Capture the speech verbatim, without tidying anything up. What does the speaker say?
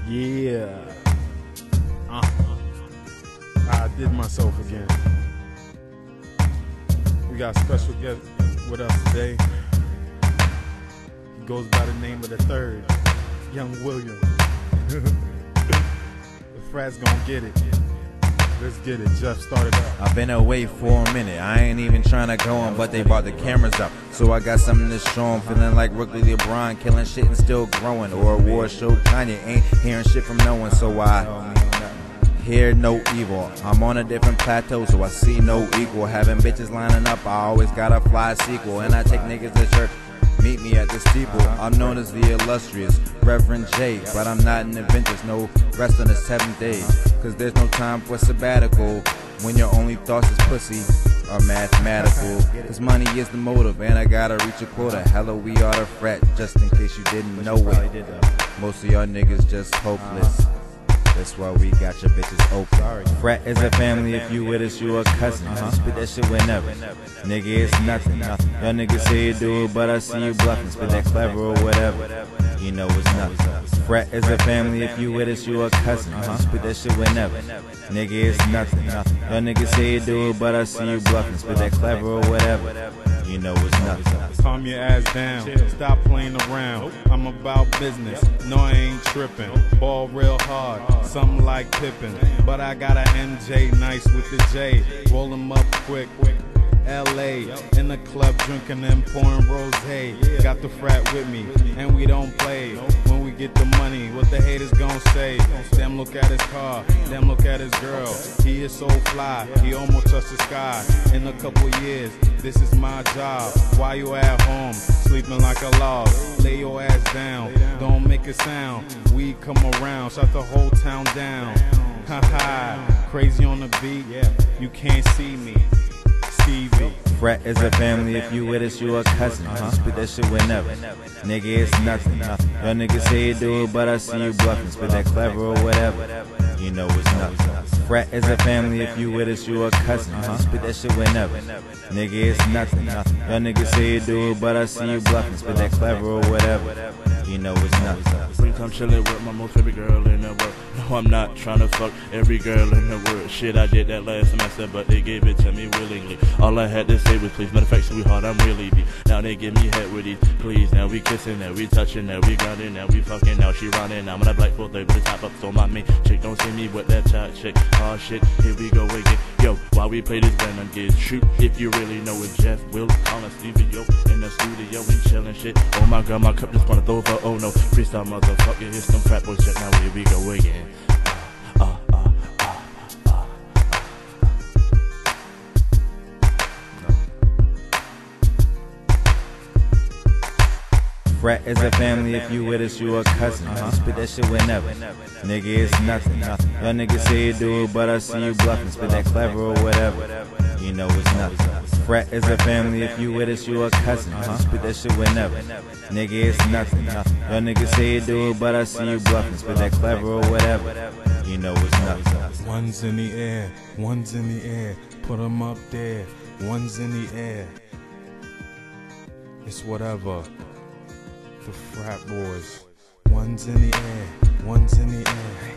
Yeah. Uh, I did myself again. We got a special guest with us today. He goes by the name of the third, Young William. The frat's gonna get it. Let's get it. Jeff started up. I've been away for a minute. I ain't even trying to go on, but they brought the cameras up, so I got something to show 'em. Feeling like Rookie LeBron, killing shit and still growing. Or award show Kanye, ain't hearing shit from no one, so I hear no evil. I'm on a different plateau, so I see no equal. Having bitches lining up, I always got a fly sequel. And I take niggas to church, meet me at the steeple. I'm known as the illustrious Reverend J, but I'm not an Adventist, no rest on the seventh day. Cause there's no time for sabbatical when your only thoughts is pussy or mathematical. Cause money is the motive and I gotta reach a quota. Hella we are the frat, just in case you didn't know it. Most of y'all niggas just hopeless. That's why we got your bitches open. Frat is a family, if you with us, you a cousin. Uh-huh. Spit that shit whenever. Nigga, it's nothing. Y'all niggas say you do it, but I see you bluffing. Spit that clever or whatever. You know it's nothing. Frat is a family, if you with us, you a cousin. Uh-huh. Spit that shit whenever. Nigga, it's nothing. Y'all niggas say you do it, but I see you bluffing. Spit that clever or whatever. You know it's nothing. Calm your ass down, stop playing around. I'm about business, no I ain't tripping. Ball real hard, something like Pippin. But I got a M J nice with the J. Roll 'em up quick. L A in the club drinking and pouring rosé. Got the frat with me and we don't play. When we get the money, what the haters gon' say? Them look at his car, them look at his girl. He is so fly, he almost touched the sky. In a couple years, this is my job. Why you at home, sleeping like a log? Lay your ass down, don't make a sound. We come around, shut the whole town down. Haha, crazy on the beat, you can't see me. Stevie. Frat is a family, if you with us, you a cousin. Uh-huh. Spit that shit whenever. Nigga, it's nothing. Y'all niggas say you do it, but I see you bluffing. Spit that clever or whatever. You know it's nothing. Frat is a family, if you with us, you a cousin. Uh-huh. Spit that shit whenever. Nigga, it's nothing. Y'all niggas say you do it, but I see you bluffing. Spit that clever or whatever. You know it's nothing. Springtime chillin' with my most favorite girl in the world. No, I'm not trying to fuck every girl in the world. Shit, I did that last semester, but they gave it to me willingly. All I had to say was please. Matter of fact, sweetheart, I'm really deep. Now they give me head with these please. Now we kissing, now we touching, now we grinding, now we fucking, now she running. I'm on that black foot, they with the top up, so my main chick don't see me with that child chick. Oh shit, here we go again. Yo, while we play this band, I'm get shoot. If you really know it, Jeff Will calling Stevie, yo, in the studio, we chillin' shit. Oh my god, my cup just wanna throw over. Oh no, freestyle motherfucker, here's some frat boys shit. Now here we go again. Uh, uh, uh, uh, uh. Frat is a family, if you with us, you a cousin. Uh-huh. Spit that shit whenever. Nigga, it's nothing. Y'all niggas say you do it, but I see you bluffing. Spit that clever or whatever. You know it's nothing. Frat is a family, if you with us, you a cousin. Uh-huh. Spit that shit whenever. Nigga, it's nothing. Y'all niggas say you do it, but I see you bluffing. Spit that clever or whatever. You know it's nothing. One's in the air, one's in the air. Put 'em up there, one's in the air. It's whatever. The frat boys. One's in the air, one's in the air.